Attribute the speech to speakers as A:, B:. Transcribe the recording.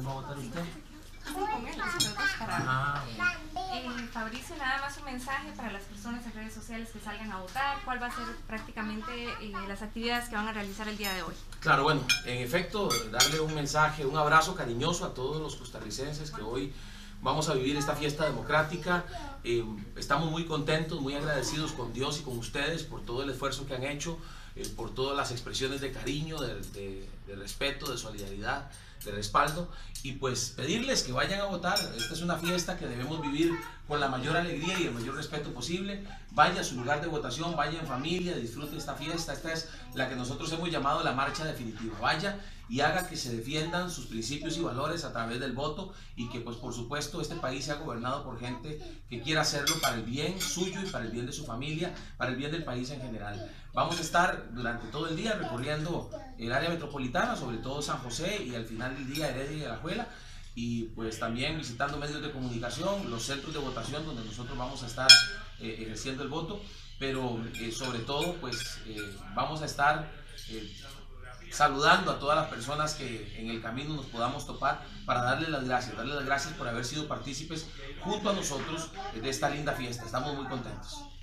A: va a votar usted?
B: Sí, con él, los dos para...
A: Bueno.
B: Fabricio, nada más un mensaje para las personas en redes sociales que salgan a votar. ¿Cuál va a ser prácticamente las actividades que van a realizar el día de hoy?
A: Claro, bueno, en efecto, darle un mensaje, un abrazo cariñoso a todos los costarricenses que hoy vamos a vivir esta fiesta democrática. Estamos muy contentos, muy agradecidos con Dios y con ustedes por todo el esfuerzo que han hecho, por todas las expresiones de cariño, de respeto, de solidaridad, de respaldo, y pues pedirles que vayan a votar. Esta es una fiesta que debemos vivir con la mayor alegría y el mayor respeto posible. Vaya a su lugar de votación, vaya en familia, disfrute esta fiesta. Esta es la que nosotros hemos llamado la marcha definitiva. Vaya y haga que se defiendan sus principios y valores a través del voto, y que pues por supuesto este país sea gobernado por gente que quiera hacerlo para el bien suyo y para el bien de su familia, para el bien del país en general. Vamos a estar durante todo el día recorriendo el área metropolitana, sobre todo San José, y al final del día Heredia y Alajuela, y pues también visitando medios de comunicación, los centros de votación donde nosotros vamos a estar ejerciendo el voto, pero sobre todo pues vamos a estar saludando a todas las personas que en el camino nos podamos topar, para darles las gracias por haber sido partícipes junto a nosotros de esta linda fiesta. Estamos muy contentos.